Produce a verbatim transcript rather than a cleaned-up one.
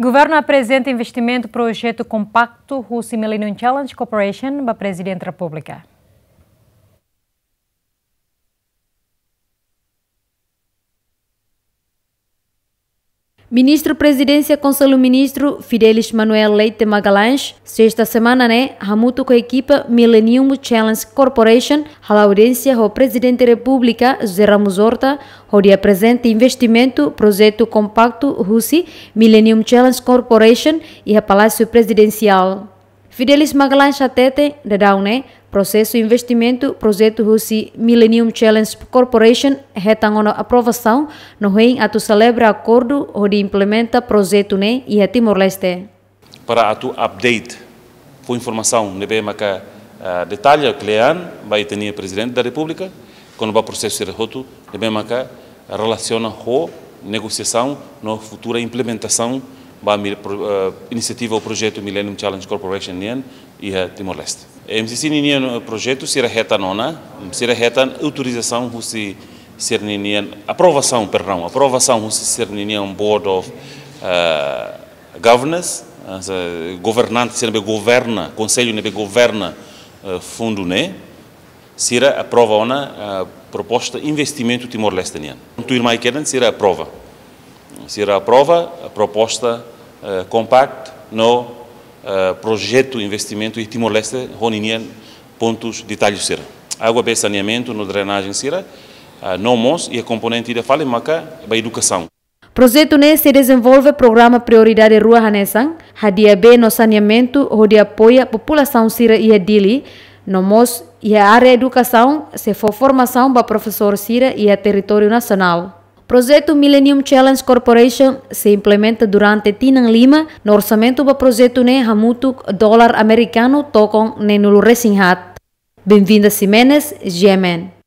Governo apresenta investimento projeto compacto Rusi Millennium Challenge Corporation para Presidente da República. Ministro Presidência Conselho Ministro Fidelis Manuel Leite Magalhães, sexta semana, né, hamuto com a equipa Millennium Challenge Corporation, a audiência ao Presidente da República, José Ramos Horta, onde apresenta investimento projeto compacto Rusi Millennium Challenge Corporation e a Palácio Presidencial. Fidelis Magalhães atete, da né, processo investimento projeto Rusi Millennium Challenge Corporation retang a aprovação no reino atu celebra acordo onde implementa projeto né e a Timor-Leste. Para atu update for informação nebe maka uh, detalhe klean vai ter o Presidente da República quando o processo ser roto nebe maka relaciona com negociação no futura implementação da uh, iniciativa o projeto Millennium Challenge Corporation e a Timor-Leste. M C C ninian projeto será reta nona, será reta autorização husi ser ninian aprovação, perdão, aprovação husi ser ninian board of uh, governors, uh, governante ser governa, conselho nebe governa uh, fundo né, será aprova ona uh, proposta investimento Timor-Leste nian. Tu irmã querem será aprova, será aprova a proposta uh, compact no Uh, projeto investimento e Timor-Leste honinian pontos detalhes será água bem saneamento no drenagem será uh, nomos e a componente da fala maca a educação. Projeto né se desenvolve programa prioridade rua Hanesang hadia bem no saneamento onde apoia a população sira e a dili nomos e a área educação se for formação para professor sira e a território nacional. Projeto Millennium Challenge Corporation se implementa durante Tinang Lima no orçamento do projeto ne hamutu dólar americano tokong ne nulu resinghat. Bem-vinda Simenes, Yemen.